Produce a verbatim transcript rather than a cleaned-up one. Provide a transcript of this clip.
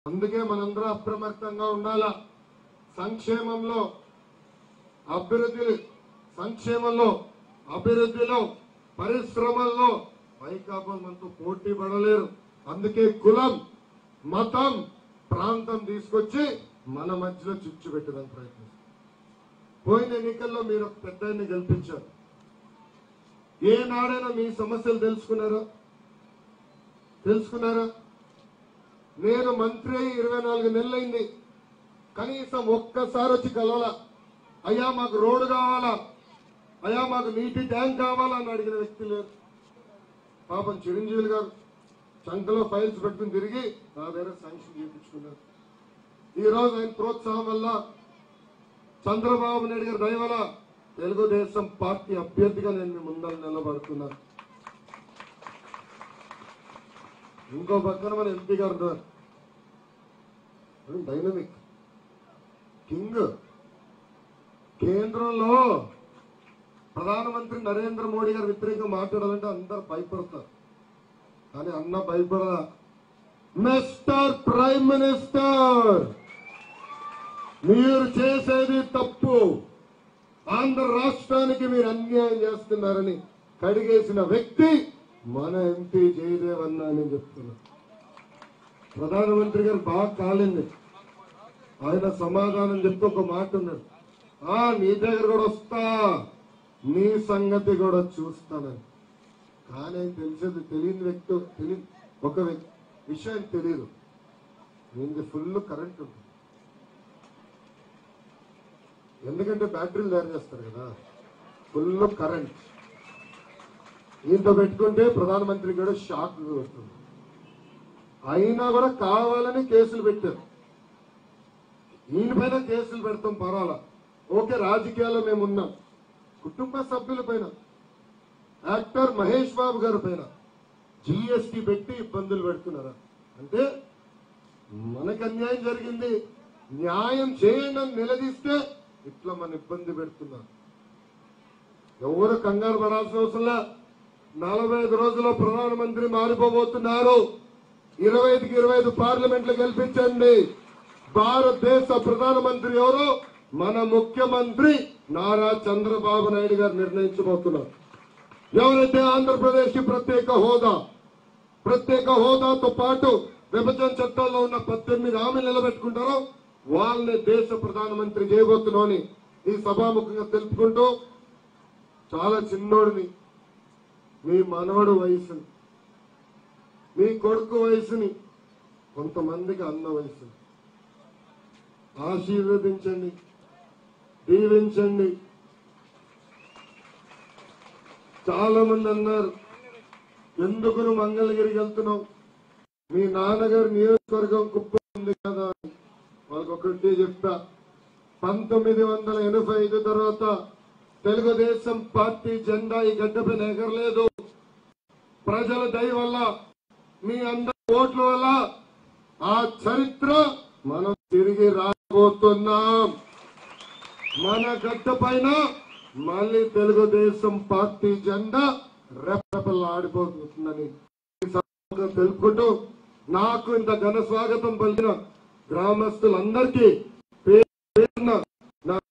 అందుకే మనందరూ అప్రమత్తంగా ఉండాలా. సంక్షేమంలో అభివృద్ధి సంక్షేమంలో అభివృద్ధిలో పరిశ్రమల్లో వైకాపా మనతో పోటీ పడలేరు. అందుకే కులం మతం ప్రాంతం తీసుకొచ్చి మన మధ్యలో చిచ్చు పెట్టడానికి ప్రయత్నిస్తారు. పోయిన ఎన్నికల్లో మీరు ఒక పెద్దాన్ని గెలిపించారు. ఏనాడైనా మీ సమస్యలు తెలుసుకున్నారా తెలుసుకున్నారా నేను మంత్రి అయి ఇరవై నాలుగు నెలలైంది. కనీసం ఒక్కసారి వచ్చి కలవాలా, అయ్యా మాకు రోడ్డు కావాలా, అయ్యా మాకు నీటి ట్యాంక్ కావాలా అని అడిగిన వ్యక్తి లేరు. పాపం చిరంజీవి గారు చంకలో ఫైల్స్ పెట్టుకుని తిరిగి నా దగ్గర శాంక్షన్ చేయించుకున్నారు. ఈ రోజు ఆయన ప్రోత్సాహం వల్ల చంద్రబాబు నాయుడు గారి దయ వల్ల తెలుగుదేశం పార్టీ అభ్యర్థిగా నేను మీ ముందర నిలబడుతున్నాను. ఇంకో పక్కన మన ఎంపీ గారు ఉన్నారు, డైనమిక్ కింగ్. కేంద్రంలో ప్రధానమంత్రి నరేంద్ర మోడీ గారు వ్యతిరేకంగా మాట్లాడాలంటే అందరు భయపడతారు, కానీ అన్న భయపడదా. మిస్టర్ ప్రైమ్ మినిస్టర్, మీరు చేసేది తప్పు, ఆంధ్ర రాష్ట్రానికి మీరు అన్యాయం చేస్తున్నారని కడిగేసిన వ్యక్తి మన ఎంపీ జయదేవ్ అన్న అని చెప్తున్నా. ప్రధానమంత్రి గారు బాగా కాలింది, ఆయన సమాధానం చెప్తూ ఒక మాట ఉన్నాడు, ఆ నీ దగ్గర కూడా వస్తా, నీ సంగతి కూడా చూస్తానని. కానీ ఆయన తెలిసేది తెలియని వ్యక్తి తెలియని ఒక విషయం తెలియదు, దీనికి ఫుల్ కరెంట్ ఉంటుంది. ఎందుకంటే బ్యాటరీలు తయారు చేస్తారు కదా, ఫుల్ కరెంట్. ఈయనతో పెట్టుకుంటే ప్రధానమంత్రి కూడా షాక్ వస్తుంది. అయినా కూడా కావాలని కేసులు పెట్టారు. ఈయన పైన కేసులు పెడతాం పర్వాలా, ఓకే, రాజకీయాల్లో మేము ఉన్నాం. కుటుంబ సభ్యుల పైన, యాక్టర్ మహేష్ బాబు గారి పైన జిఎస్టీ పెట్టి ఇబ్బందులు పెడుతున్నారా అంటే మనకు అన్యాయం జరిగింది, న్యాయం చేయండి అని నిలదీస్తే ఇట్లా మన ఇబ్బంది పెడుతున్నారు. ఎవరు కంగారు పడాల్సిన అవసరంలా. నలభై ఐదు రోజుల్లో ప్రధానమంత్రి మారిపోబోతున్నారు. ఇరవై ఐదుకి ఇరవై ఐదు పార్లమెంట్లు గెలిపించండి. భారతదేశ ప్రధానమంత్రి ఎవరు? మన ముఖ్యమంత్రి నారా చంద్రబాబు నాయుడు గారు నిర్ణయించబోతున్నారు. ఎవరైతే ఆంధ్రప్రదేశ్ కి ప్రత్యేక హోదా ప్రత్యేక హోదాతో పాటు విభజన చట్టాల్లో ఉన్న పద్దెనిమిది హామీలు నిలబెట్టుకుంటారో వాళ్ళని దేశ ప్రధానమంత్రి చేయబోతున్నామని ఈ సభాముఖంగా తెలుపుకుంటూ, చాలా చిన్నోడిని, మీ మనవడు వయసుని, మీ కొడుకు వయసుని, కొంతమందికి అన్న వయసుని ఆశీర్వదించండి, దీవించండి. చాలా మంది అన్నారు, ఎందుకు నువ్వు మంగళగిరికి వెళ్తున్నావు, మీ నాన్నగారు నియోజకవర్గం కుప్ప ఉంది కదా. వాళ్ళకి ఒకటి చెప్తా, పంతొమ్మిది వందల ఎనభై ఐదు తర్వాత తెలుగుదేశం పార్టీ జెండా ఈ గడ్డపైన ఎగరలేదు. ప్రజల దయ వల్ల, మీ అందరి ఓట్ల వల్ల ఆ చరిత్ర మనం తిరిగి రాబోతున్నాం. మన గడ్డ పైన మళ్ళీ తెలుగుదేశం పార్టీ జెండా రెప్పలు ఆడిపోతుందని తెలుపుకుంటూ, నాకు ఇంత ఘన స్వాగతం పలికిన గ్రామస్తులందరికీ పేరున